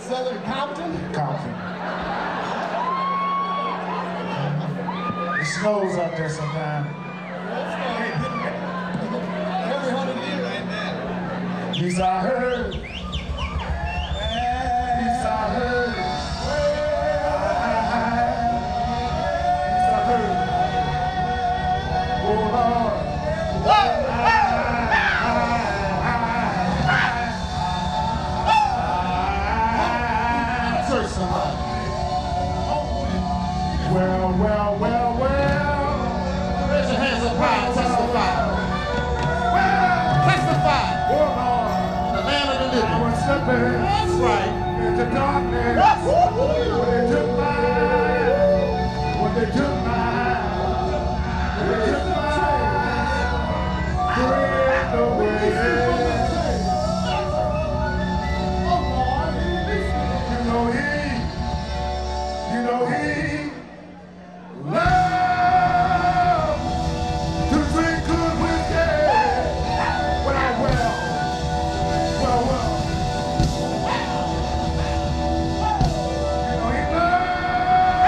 Southern Compton? Compton. It snows out there sometimes. Every 100 years right now. At least I heard. At least I heard. At least I heard. Oh Lord. Search somebody. Well. Raise your hands up high and testify. Testify. Oh Lord. The land of the living. I was slipping. That's right. Into darkness. When they took mine. Break away. You know he loves to drink good whiskey. Well. You know he loves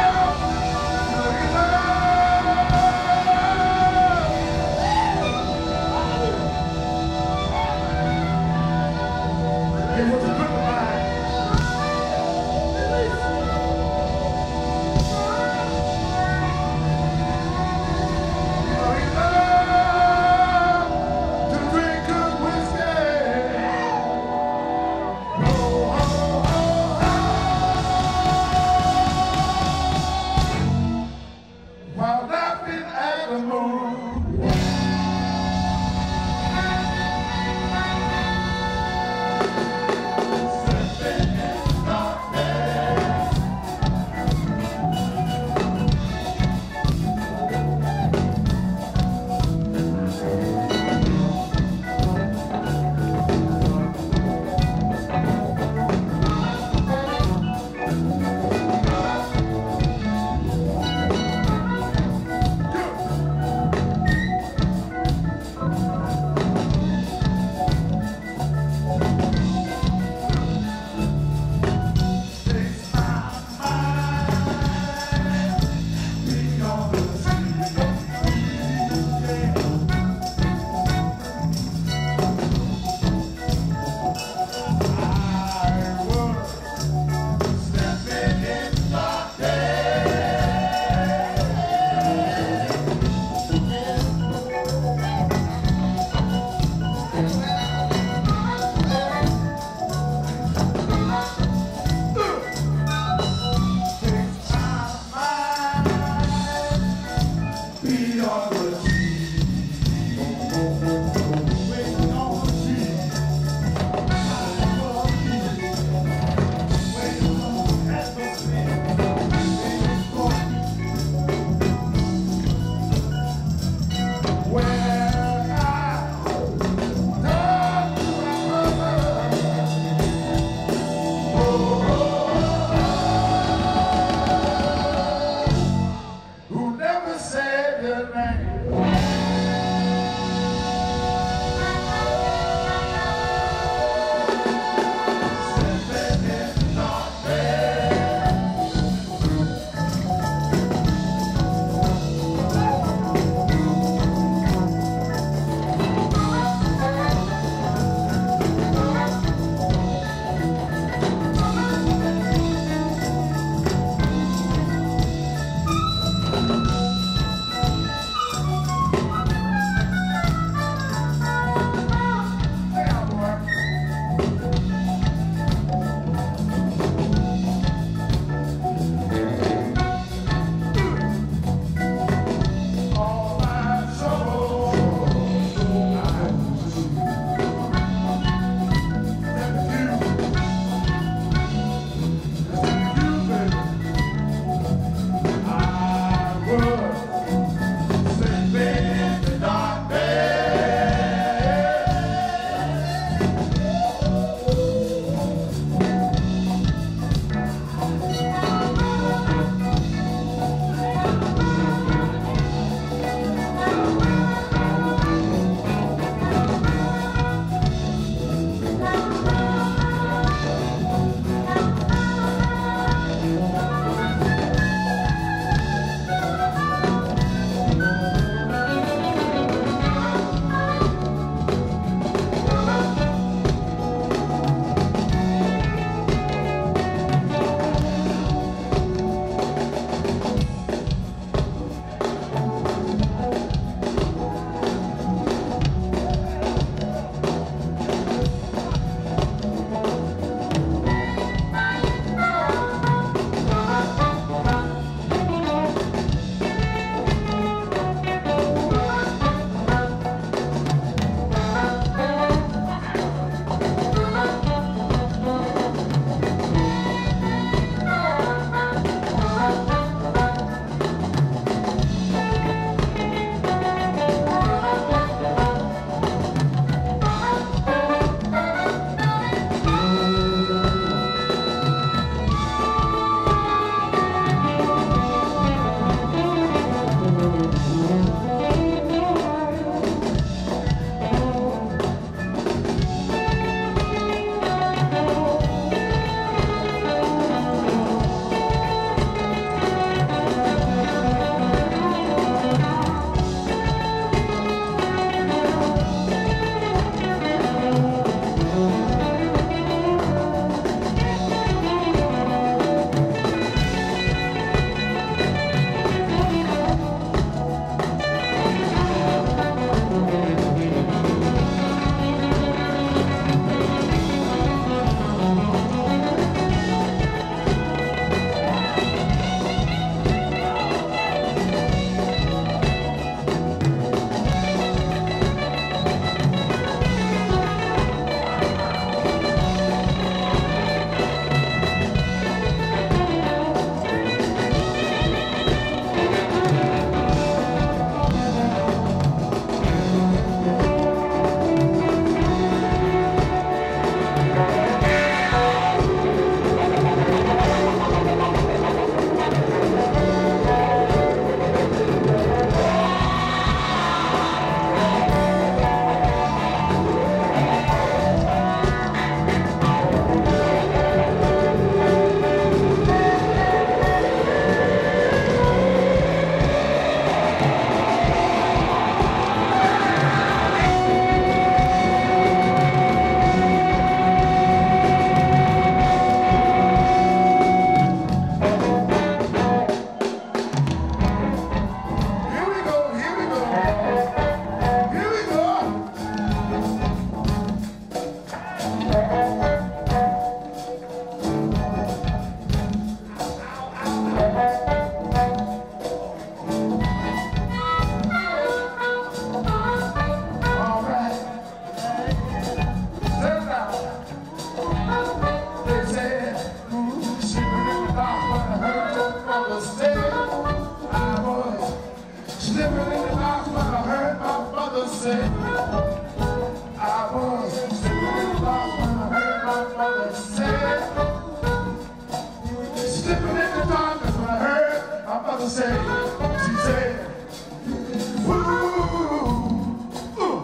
she said, ooh, ooh, ooh.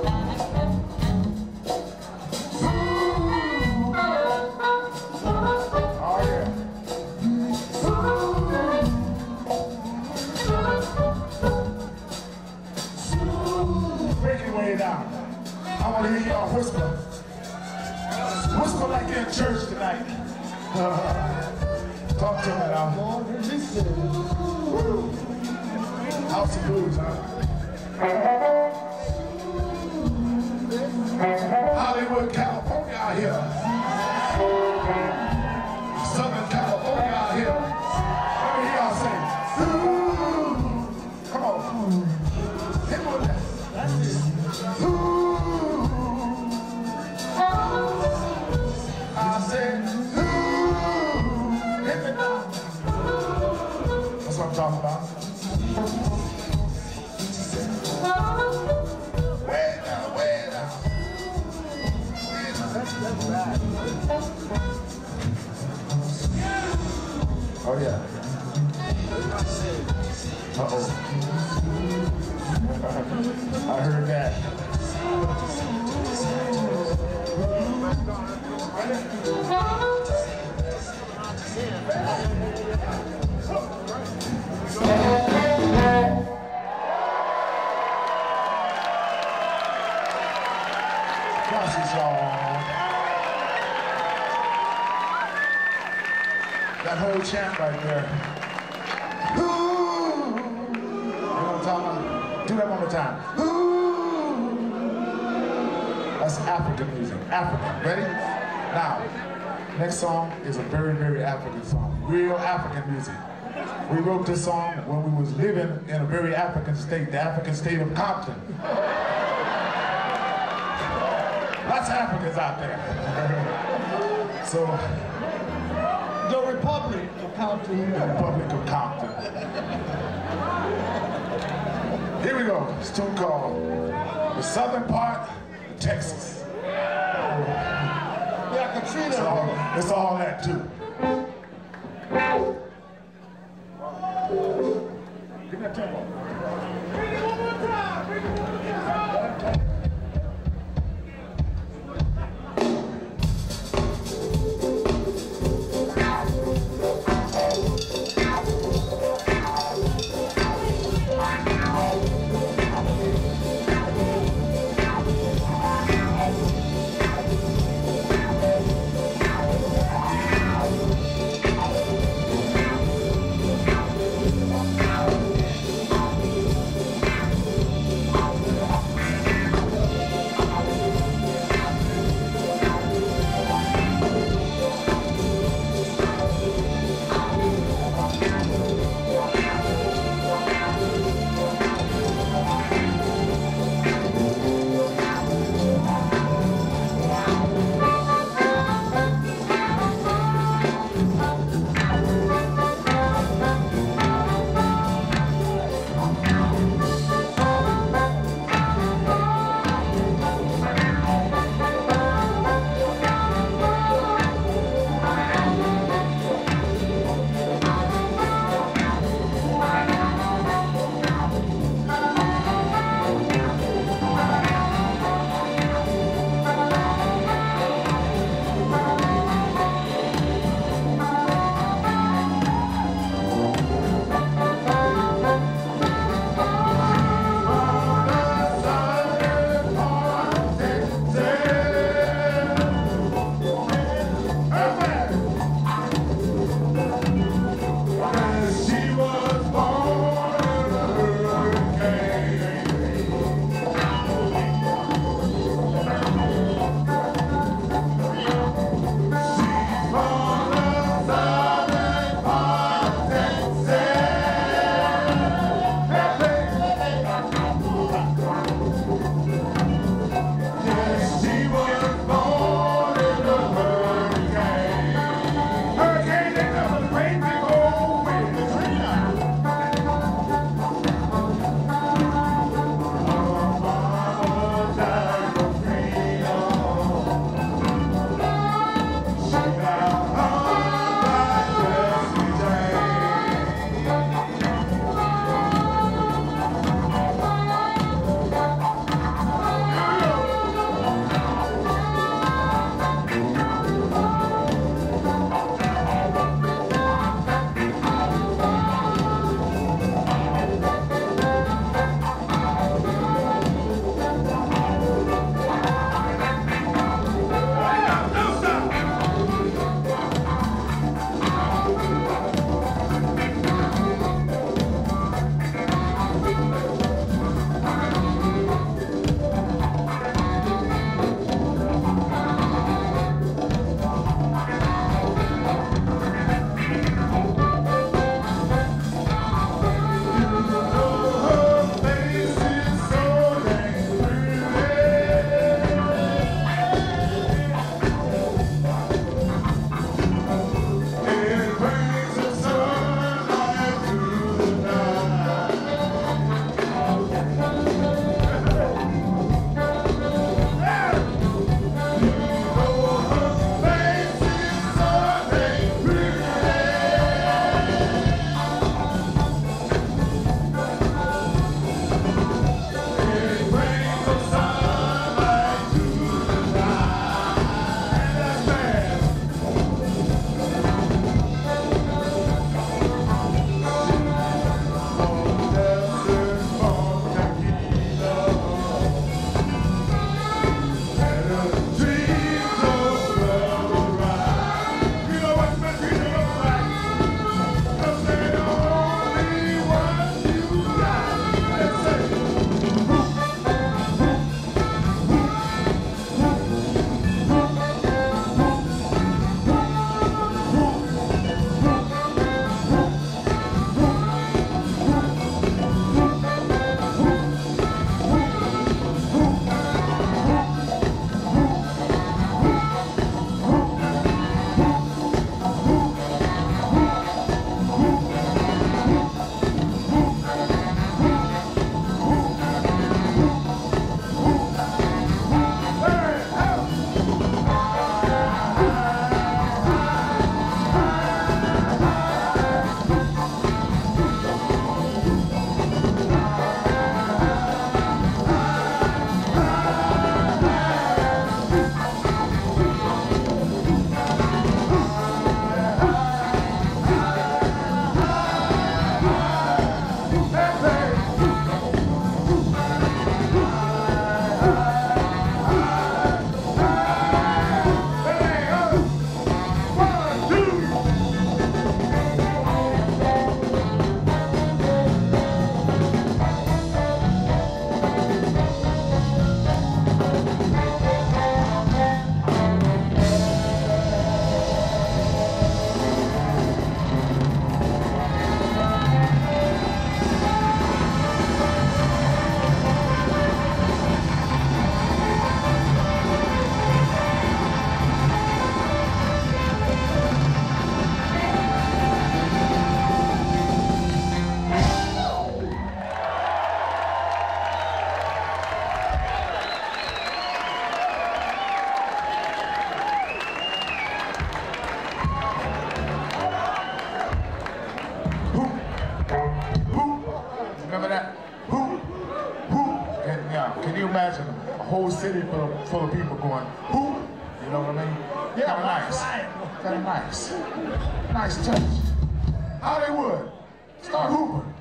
Oh yeah. Break your way down. I want to hear y'all whisper. Whisper like you're in church tonight. Talk to me now. House of Blues, huh? Hollywood, California out here. Southern California out here. Let me hear y'all say, ooh. Come on. Hit me with that. Ooh. I said, ooh. Hit me now. That's what I'm talking about. Way down, way down. Way down. That's bad. Oh yeah. Uh-oh. I heard that. That whole chant right there. Ooh. You know what I'm talking about? Do that one more time. Ooh. That's African music. African. Ready? Now, next song is a very, very African song. Real African music. We wrote this song when we was living in a very African state, the African state of Compton. Lots of Africans out there. So, The Republic of Compton. the Republic of Compton. Here we go. It's a tune called The Southern Part of Texas. Yeah, Katrina. It's all that too. Give me that tempo. Bring it one more time. Bring it one more time. whole city full of people going, who? You know what I mean? Yeah, nice. Kind of nice. Nice touch. Hollywood, start hooping.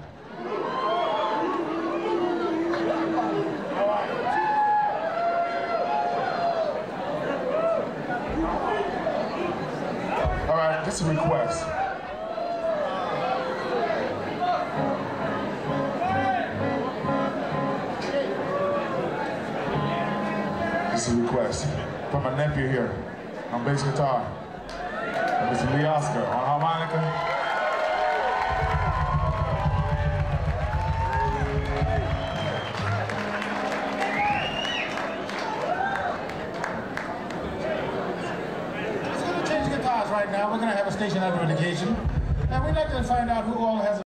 All right, this is a request. This is a request from my nephew here on bass guitar, Mr. Lee Oscar on harmonica. Right now, we're going to have a station identification, and we'd like to find out who all has